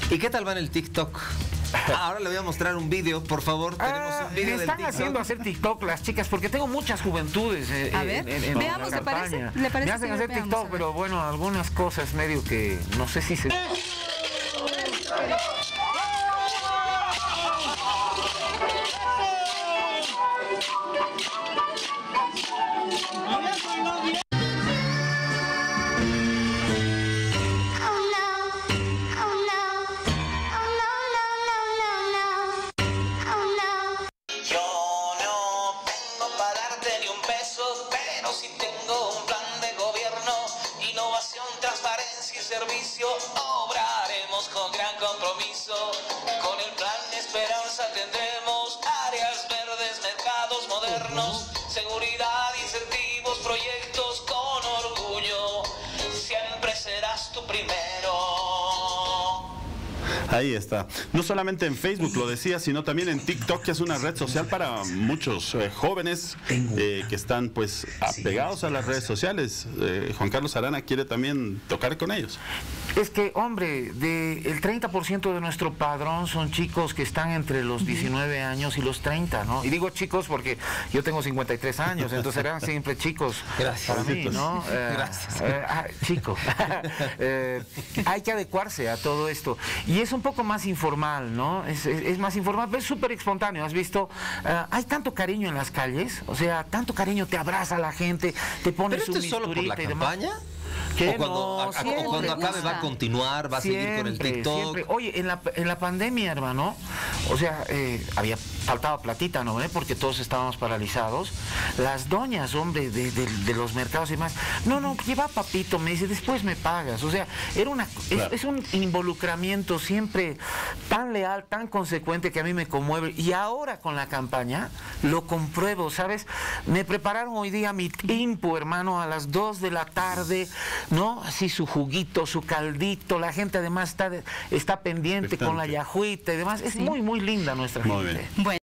¿Y qué tal va en el TikTok? Ahora le voy a mostrar un vídeo, por favor. Tenemos un vídeo del están TikTok. haciendo hacer TikTok las chicas, porque tengo muchas juventudes a ver, veamos, la campaña. ¿le parece? Me hacen hacer veamos, TikTok, pero bueno, algunas cosas medio que no sé si se... Pero si tengo un plan de gobierno, innovación, transparencia y servicio, obraremos con gran compromiso. Con el plan de esperanza tendremos áreas verdes, mercados modernos, seguridad, incentivos, proyectos con orgullo. Siempre serás tu primero. Ahí está. No solamente en Facebook, lo decía, sino también en TikTok, que es una red social para muchos jóvenes que están pues apegados a las redes sociales. Juan Carlos Arana quiere también tocar con ellos. Es que, hombre, el 30% de nuestro padrón son chicos que están entre los 19 años y los 30, ¿no? Y digo chicos porque yo tengo 53 años, entonces serán siempre chicos. Gracias. Para mí, ¿no? Gracias. Chico. Hay que adecuarse a todo esto. Y es un poco más informal, ¿no? Es más informal, pero es súper espontáneo. ¿Has visto? Hay tanto cariño en las calles, o sea, tanto cariño, te abraza la gente, te pones ¿Pero esto es solo por la campaña? ¿Qué? ¿O cuando, Siempre, o cuando acabe va a continuar, va a seguir con el TikTok? Siempre. Oye, en la pandemia, hermano, o sea, había faltado platita, ¿no? Porque todos estábamos paralizados. Las doñas, hombre, de los mercados y demás, no, lleva papito, me dice, después me pagas. O sea, era es un involucramiento siempre tan leal, tan consecuente que a mí me conmueve. Y ahora con la campaña lo compruebo, ¿sabes? Me prepararon hoy día mi timpo, hermano, a las 2 de la tarde, ¿no? Así su juguito, su caldito, la gente además está pendiente con la yajuita y demás. Es muy, muy linda nuestra gente. Muy bien. Bueno.